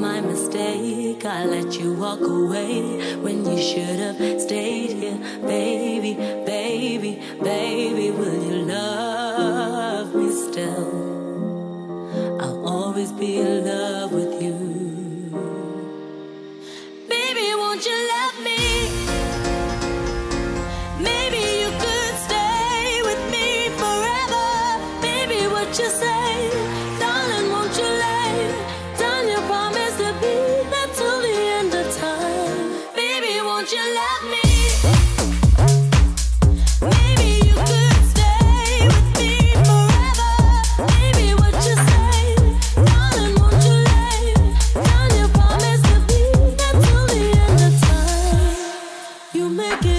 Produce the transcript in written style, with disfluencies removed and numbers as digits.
my mistake. I let you walk away when you should have stayed here. Baby, baby, baby, will you love me still? I'll always be in love with you. Baby, won't you love me? Maybe you could stay with me forever. Baby, what you say? Darling, won't you lay down your promise to be there till the end of time? Baby, won't you love me? Maybe you could stay with me forever. Baby, what you say? Darling, won't you lay down your promise to be there till the end of time? You make it